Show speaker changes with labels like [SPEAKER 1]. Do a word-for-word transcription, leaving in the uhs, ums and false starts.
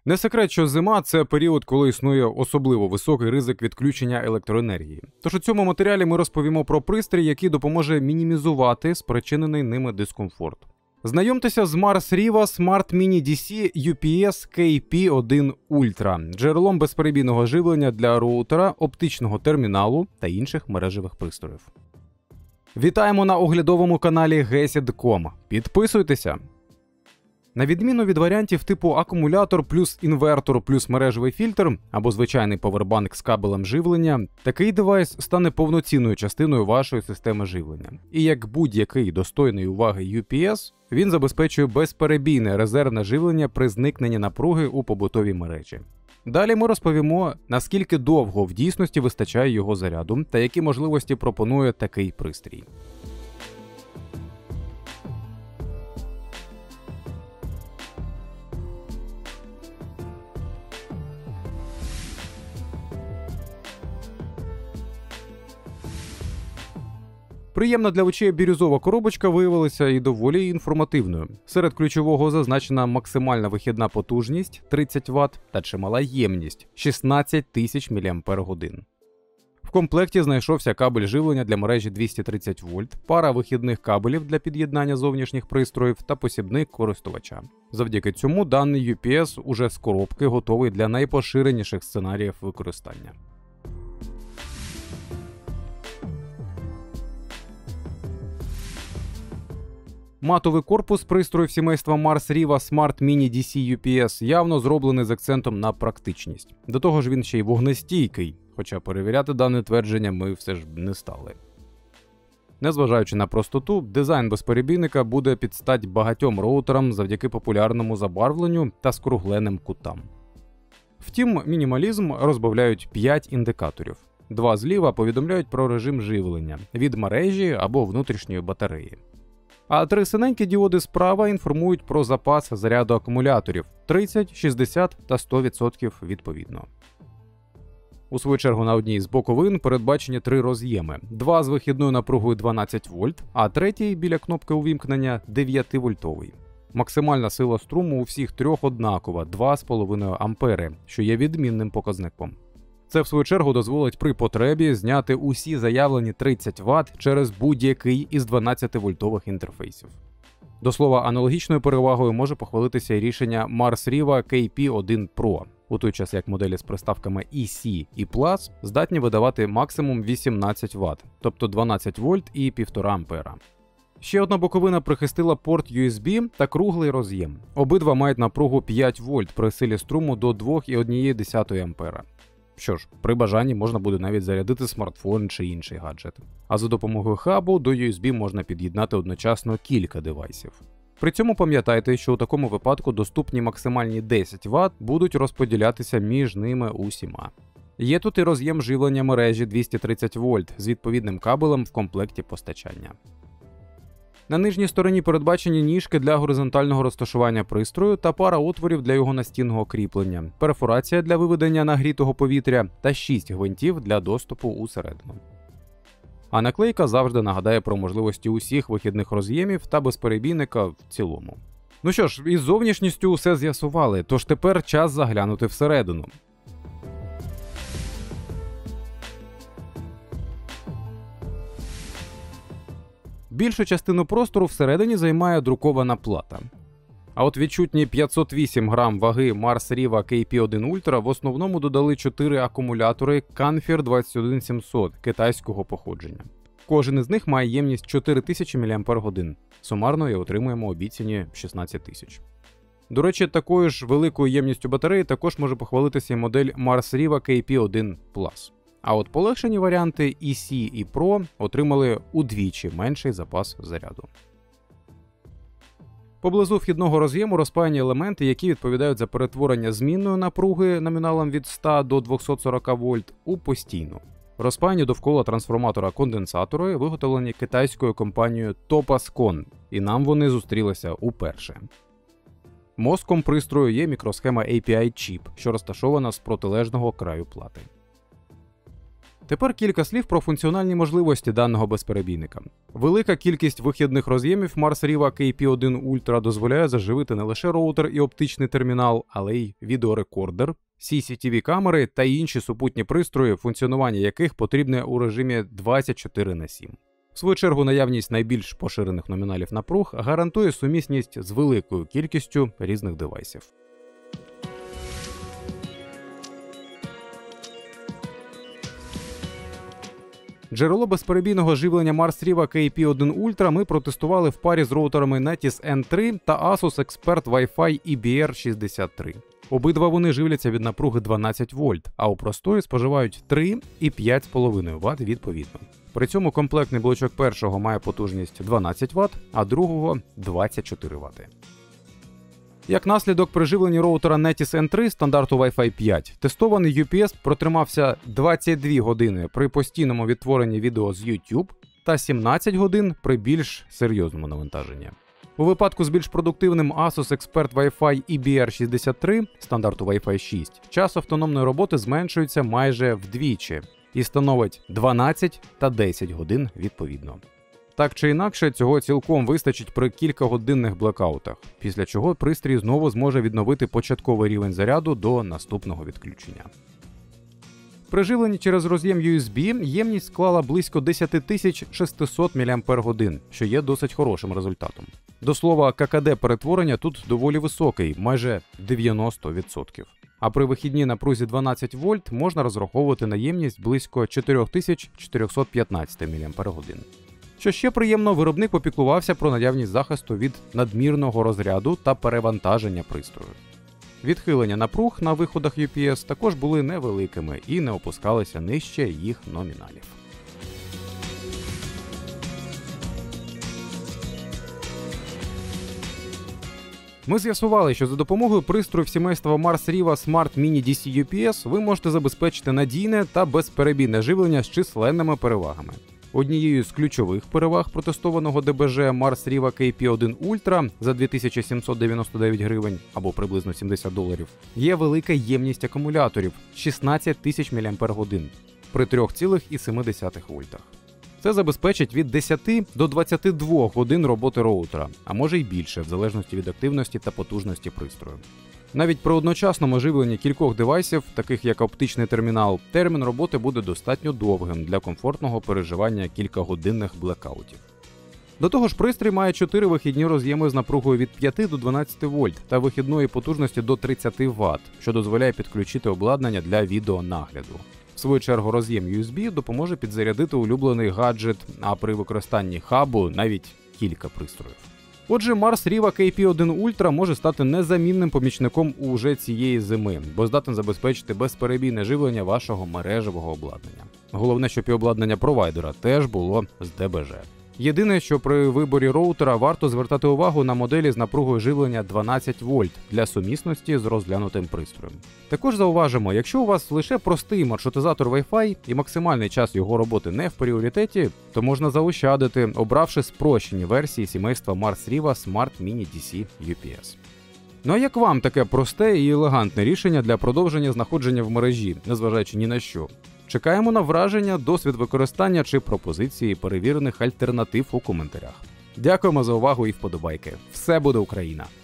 [SPEAKER 1] Не секрет, що зима – це період, коли існує особливо високий ризик відключення електроенергії. Тож у цьому матеріалі ми розповімо про пристрій, який допоможе мінімізувати спричинений ними дискомфорт. Знайомтеся з Mars Riva Smart Mini ді сі ю пі ес кей пі один Ultra – джерелом безперебійного живлення для роутера, оптичного терміналу та інших мережевих пристроїв. Вітаємо на оглядовому каналі гесід крапка ком. Підписуйтеся! На відміну від варіантів типу акумулятор плюс інвертор плюс мережевий фільтр або звичайний повербанк з кабелем живлення, такий девайс стане повноцінною частиною вашої системи живлення. І як будь-який достойний уваги ю пі ес, він забезпечує безперебійне резервне живлення при зникненні напруги у побутовій мережі. Далі ми розповімо, наскільки довго в дійсності вистачає його заряду та які можливості пропонує такий пристрій. Приємна для очей бірюзова коробочка виявилася і доволі інформативною. Серед ключового зазначена максимальна вихідна потужність тридцять ватт та чимала ємність шістнадцять тисяч міліампер-годин. В комплекті знайшовся кабель живлення для мережі двісті тридцять вольт, пара вихідних кабелів для під'єднання зовнішніх пристроїв та посібник користувача. Завдяки цьому даний ю пі ес уже з коробки готовий для найпоширеніших сценаріїв використання. Матовий корпус пристроїв сімейства Mars Riva Smart Mini ді сі ю пі ес явно зроблений з акцентом на практичність. До того ж він ще й вогнестійкий, хоча перевіряти дане твердження ми все ж не стали. Незважаючи на простоту, дизайн безперебійника буде під стать багатьом роутерам завдяки популярному забарвленню та скругленим кутам. Втім, мінімалізм розбавляють п'ять індикаторів. Два зліва повідомляють про режим живлення від мережі або внутрішньої батареї. А три синенькі діоди справа інформують про запас заряду акумуляторів тридцять, шістдесят та сто відсотків відповідно. У свою чергу на одній з боковин передбачені три роз'єми. Два з вихідною напругою дванадцять вольт, а третій біля кнопки увімкнення дев'ятивольтовий. Максимальна сила струму у всіх трьох однакова – два з половиною ампери, що є відмінним показником. Це, в свою чергу, дозволить при потребі зняти усі заявлені тридцять ватт через будь-який із дванадцятивольтових інтерфейсів. До слова, аналогічною перевагою може похвалитися рішення Mars Riva кей пі один Pro, у той час як моделі з приставками і сі і Plus здатні видавати максимум вісімнадцять ватт, тобто дванадцять вольт і півтора ампера. Ще одна боковина прихистила порт ю ес бі та круглий роз'єм. Обидва мають напругу п'ять вольт при силі струму до два цілих одна десята ампера. Що ж, при бажанні можна буде навіть зарядити смартфон чи інший гаджет. А за допомогою хабу до ю ес бі можна під'єднати одночасно кілька девайсів. При цьому пам'ятайте, що у такому випадку доступні максимальні десять ватт будуть розподілятися між ними усіма. Є тут і роз'єм живлення мережі двісті тридцять вольт з відповідним кабелем в комплекті постачання. На нижній стороні передбачені ніжки для горизонтального розташування пристрою та пара отворів для його настінного кріплення, перфорація для виведення нагрітого повітря та шість гвинтів для доступу усередину. А наклейка завжди нагадає про можливості усіх вихідних роз'ємів та безперебійника в цілому. Ну що ж, із зовнішністю усе з'ясували, тож тепер час заглянути всередину. Більшу частину простору всередині займає друкована плата. А от відчутні п'ятсот вісім грам ваги Mars Riva кей пі один Ultra в основному додали чотири акумулятори Canfir двадцять один сімсот китайського походження. Кожен із них має ємність чотири тисячі міліампер-годин. Сумарно і отримуємо обіцяні шістнадцять тисяч. До речі, такою ж великою ємністю батареї також може похвалитися і модель Mars Riva кей пі один Plus. А от полегшені варіанти і сі і Pro отримали удвічі менший запас заряду. Поблизу вхідного роз'єму розпаяні елементи, які відповідають за перетворення змінної напруги номіналом від ста до двохсот сорока вольт у постійну. Розпаяні довкола трансформатора конденсатори, виготовлені китайською компанією Topascon, і нам вони зустрілися уперше. Мозком пристрою є мікросхема ей пі ай-чіп, що розташована з протилежного краю плати. Тепер кілька слів про функціональні можливості даного безперебійника. Велика кількість вихідних роз'ємів Mars Riva кей пі один Ultra дозволяє заживити не лише роутер і оптичний термінал, але й відеорекордер, сі сі ті ві камери та інші супутні пристрої, функціонування яких потрібне у режимі двадцять чотири на сім. В свою чергу, наявність найбільш поширених номіналів напруг гарантує сумісність з великою кількістю різних девайсів. Джерело безперебійного живлення Mars Riva кей пі один Ultra ми протестували в парі з роутерами Netis ен три та Asus Expert Wi-Fi і бі ар шістдесят три. Обидва вони живляться від напруги дванадцять вольт, а у простої споживають три і п'ять з половиною ватт відповідно. При цьому комплектний блочок першого має потужність дванадцять ватт, а другого – двадцять чотири ватти. Як наслідок, при живленні роутера Netis ен три стандарту Wi-Fi п'ять, тестований ю пі ес протримався двадцять дві години при постійному відтворенні відео з YouTube та сімнадцять годин при більш серйозному навантаженні. У випадку з більш продуктивним Asus Expert Wi-Fi і бі ар шістдесят три стандарту Wi-Fi шість, час автономної роботи зменшується майже вдвічі і становить дванадцять та десять годин відповідно. Так чи інакше, цього цілком вистачить при кількагодинних блекаутах, після чого пристрій знову зможе відновити початковий рівень заряду до наступного відключення. При живленні через роз'єм ю ес бі ємність склала близько десять тисяч шістсот мАч, що є досить хорошим результатом. До слова, ка ка де перетворення тут доволі високий, майже дев'яносто відсотків. А при вихідній напрузі дванадцять вольт можна розраховувати на ємність близько чотири тисячі чотириста п'ятнадцять мАч. Що ще приємно, виробник попіклувався про наявність захисту від надмірного розряду та перевантаження пристрою. Відхилення напруг на виходах ю пі ес також були невеликими і не опускалися нижче їх номіналів. Ми з'ясували, що за допомогою пристроїв сімейства Mars Riva Smart Mini ді сі ю пі ес ви можете забезпечити надійне та безперебійне живлення з численними перевагами. Однією з ключових переваг протестованого де бе же Mars Riva кей пі один Ultra за дві тисячі сімсот дев'яносто дев'ять гривень або приблизно сімдесят доларів є велика ємність акумуляторів – шістнадцять тисяч мАч при три цілих сім десятих вольтах. Це забезпечить від десяти до двадцяти двох годин роботи роутера, а може й більше, в залежності від активності та потужності пристрою. Навіть при одночасному живленні кількох девайсів, таких як оптичний термінал, термін роботи буде достатньо довгим для комфортного переживання кількагодинних блекаутів. До того ж, пристрій має чотири вихідні роз'єми з напругою від п'яти до дванадцяти вольт та вихідної потужності до тридцяти ватт, що дозволяє підключити обладнання для відеонагляду. В свою чергу роз'єм ю ес бі допоможе підзарядити улюблений гаджет, а при використанні хабу навіть кілька пристроїв. Отже, Mars Riva кей пі один Ultra може стати незамінним помічником уже цієї зими, бо здатен забезпечити безперебійне живлення вашого мережевого обладнання. Головне, щоб і обладнання провайдера теж було з де бе же. Єдине, що при виборі роутера варто звертати увагу на моделі з напругою живлення дванадцять вольт для сумісності з розглянутим пристроєм. Також зауважимо, якщо у вас лише простий маршрутизатор Wi-Fi і максимальний час його роботи не в пріоритеті, то можна заощадити, обравши спрощені версії сімейства Mars Riva Smart Mini ді сі ю пі ес. Ну а як вам таке просте і елегантне рішення для продовження знаходження в мережі, незважаючи ні на що? Чекаємо на враження, досвід використання чи пропозиції перевірених альтернатив у коментарях. Дякуємо за увагу і вподобайки. Все буде Україна!